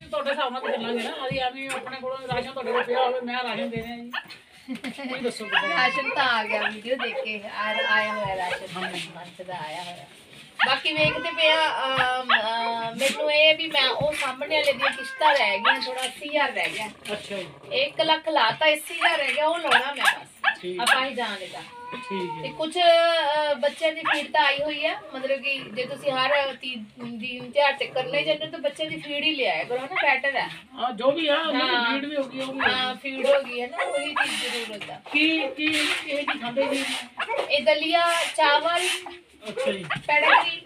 ਤੁਹਾਡੇ ਹਿਸਾਬ ਨਾਲ ਚੱਲਾਂਗੇ ਨਾ। ਅਸੀਂ ਐਵੇਂ ਆਪਣੇ ਕੋਲੋਂ ਰਾਸ਼ਨ ਤੁਹਾਡੇ ਕੋਲ ਪਿਆ ਹੋਵੇ, ਮੈਂ ਰਾਸ਼ਨ ਦੇ ਰਿਹਾ ਜੀ। ਤੁਸੀਂ ਦੱਸੋ ਰਾਸ਼ਨ ਤਾਂ ਆ ਗਿਆ, ਵੀਡੀਓ ਦੇਖ ਕੇ ਆਇਆ ਹੋਇਆ ਰਾਸ਼ਨ ਮੰਥ ਦਾ ਆਇਆ ਹੋਇਆ। ਬਾਕੀ ਵੇਖਦੇ ਪਿਆ ਮੈਨੂੰ ਇਹ ਵੀ ਮੈਂ ਉਹ ਸਾਹਮਣੇ ਵਾਲੇ ਦੀਆਂ ਕਿਸ਼ਤਾਂ ਰਹਿ ਗਈਆਂ, ਥੋੜਾ 80000 ਰਹਿ ਗਿਆ। ਅੱਛਾ ਜੀ, 1 ਲੱਖ ਲਾਤਾ, 80000 ਰਹਿ ਗਿਆ, ਉਹ ਲਾਉਣਾ ਮੈਂ ਬਸ। ਆਪਾਂ ਹੀ ਜਾਣ ਦਾ ਠੀਕ ਹੈ। ਤੇ ਕੁਝ ਬੱਚਿਆਂ ਦੀ ਫੀਡ ਤਾਂ ਆਈ ਹੋਈ ਆ, ਮਤਲਬ ਕਿ ਜੇ ਤੁਸੀਂ ਹਰ ਦਿਨ ਤਿਉਹਾਰ ਤੇ ਕਰਨੇ ਜਾਂਦੇ ਤਾਂ ਬੱਚਿਆਂ ਦੀ ਫੀਡ ਹੀ ਲਿਆਇਆ ਕਰੋ ਨਾ, ਬੈਟਰ ਹੈ। ਹਾਂ ਜੋ ਵੀ ਆ, ਫੀਡ ਵੀ ਹੋ ਗਈ, ਉਹ ਵੀ ਹਾਂ ਫੀਡ ਹੋ ਗਈ ਹੈ ਨਾ, ਉਹੀ ਚੀਜ਼ ਜ਼ਰੂਰਤ ਆ। ਕੀ ਇਹ ਕੀ ਖਾਂਦੇ ਜੀ? ਇਹ ਦਲੀਆ ਚਾਵਲ, ਅੱਛਾ ਜੀ, ਪੈਡਾਗਰੀ,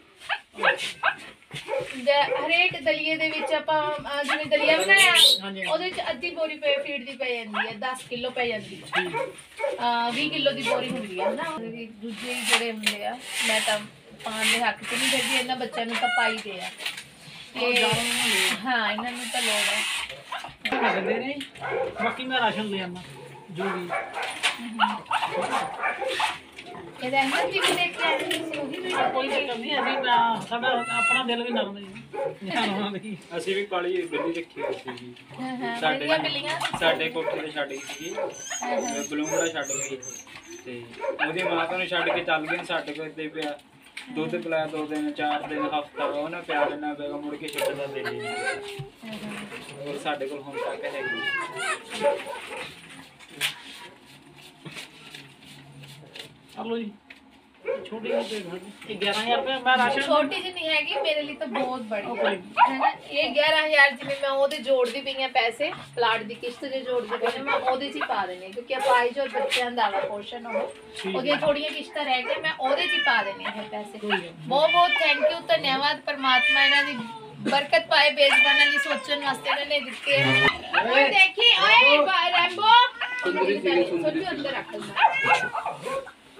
ਹਰੇਕ ਦਲੀਏ ਦੇ ਵਿੱਚ ਆਪਾਂ ਜਿਵੇਂ ਦਲੀਆ ਬਣਾਇਆ ਉਹਦੇ ਵਿੱਚ ਅੱਧੀ ਬੋਰੀ ਫੀਡ ਦੀ ਪੈ ਜਾਂਦੀ ਹੈ, 10 ਕਿਲੋ ਪੈ ਜਾਂਦੀ ਹੈ, 20 ਕਿਲੋ ਦੀ ਬੋਰੀ ਹੁੰਦੀ ਹੈ ਨਾ। ਦੂਜੇ ਜਿਹੜੇ ਹੁੰਦੇ ਆ, ਮੈਂ ਤਾਂ ਪਾਣ ਦੇ ਹੱਕ 'ਚ ਨਹੀਂ ਫਿਰਦੀ, ਇਹਨਾਂ ਬੱਚਿਆਂ ਨੂੰ ਤਾਂ ਪਾਈ ਦੇ ਆ। ਹਾਂ ਇਹਨਾਂ ਨੂੰ ਤਾਂ ਲੋੜ ਹੈ। ਦੇ ਰਹੇ ਬਾਕੀ ਮੈਂ ਰਾਸ਼ਨ ਲੈ ਆਉਂਦਾ ਜੋ ਵੀ। ਇਹਦਾ ਅਹਿਮਦ ਜੀ ਵੀ ਦੇਖ ਕੇ ਆਏ ਸੀ, ਉਹੀ ਵੀਡੀਓ ਕੋਈ ਚੱਕਰ ਨਹੀਂ, ਅਸੀਂ ਸਾਡਾ ਆਪਣਾ ਦਿਲ ਵੀ ਨਰਮ ਹੈ ਜੀ। ਅਸੀਂ ਵੀ ਕਾਲੀ ਬਿੱਲੀ ਰੱਖੀ ਹੋਈ ਸੀ ਸਾਡੇ ਬਿੱਲੀਆਂ ਸਾਡੇ ਕੋਠੇ ਤੇ ਛੱਡ ਗਈ ਸੀ, ਬਲੂੰਗੜਾ ਛੱਡ ਗਈ ਤੇ ਉਹਦੀ ਮਾਤਾ ਨੂੰ ਛੱਡ ਕੇ ਚੱਲ ਗਏ। ਸਾਡੇ ਕੋਲ ਇੱਥੇ ਪਿਆ, ਦੁੱਧ ਪਿਲਾਇਆ 2 ਦਿਨ 4 ਦਿਨ ਹਫ਼ਤਾ ਉਹਨੇ ਪਿਆ ਦੇਣਾ ਪਿਆ, ਮੁੜ ਕੇ ਛੱਡਦਾ ਦੇ ਨਹੀਂ। ਸਾਡੇ ਕੋਲ ਹੁਣ ਤੱਕ ਹੈਗੀ। ਲਓ ਜੀ, छोटी जी 11,000 रुपये मैं राशन। छोटी जी नहीं हैगी मेरे लिए तो बहुत बड़ी है ना। ये 11,000 जिमें मैं ओदे जोड़दी पई हां पैसे, प्लाट दी किस्त जे जोड़दी पई हां, मैं ओदे च ही पा देने क्योंकि अपाई जो बच्चों दा वा पोर्शन हो ओदी थोड़ियां किस्तां रह गई, मैं ओदे च ही पा देने हैं पैसे। बहुत बहुत थैंक यू, धन्यवाद परमात्मा इन्हां दी बरकत पाए, बेजबानां दी सोचण वास्ते इन्हां ने दित्ते हैं। ओए देखी ओए रैम्बो अंदर रख दा।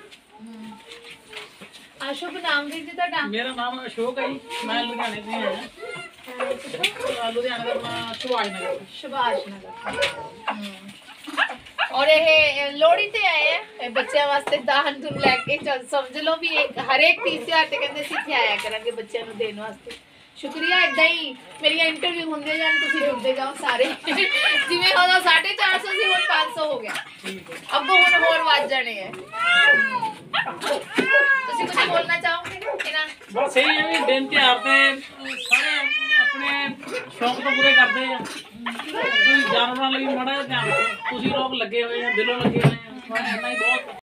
शुभ नाम जी ਤੁਹਾਡਾ? ਮੇਰਾ ਨਾਮ ਅਸ਼ੋਕ ਹੈ ਜੀ, ਮੈਂ ਲੁਧਿਆਣੇ ਤੋਂ ਆਇਆ। ਲੁਧਿਆਣੇ ਦਾ ਸੁਭਾਸ਼ ਨਗਰ। और ये लोहड़ी ते आए हैं बच्चों वास्ते दान दून लैके, चल समझ लो भी एक हर एक 30 हज़ार ते कहंदे सी इत्थे आया करांगे बच्चों नूं देण वास्ते। शुक्रिया, इदां ही मेरिया इंटरव्यू हुंदे जाण, तुसीं जुड़दे जाओ सारे। जिवें उदों 450 सी हुण 500 हो गया, अगों हुण होर वध जाणे है। तुसीं कुछ बोलना चाहोगे इना? बस यही है भी दिन त्योहार ते सारे अपने शौक तो पूरे करते हैं। जानवरों ਲਈ ਮਾੜਾ ਜਿਹਾ ਧਿਆਨ ਰੱਖੋ। ਤੁਸੀਂ ਲੋਕ ਲੱਗੇ ਹੋਏ ਆ, ਦਿਲੋਂ ਲੱਗੇ ਹੋਏ ਆ, ਇੰਨਾ ਹੀ ਬਹੁਤ।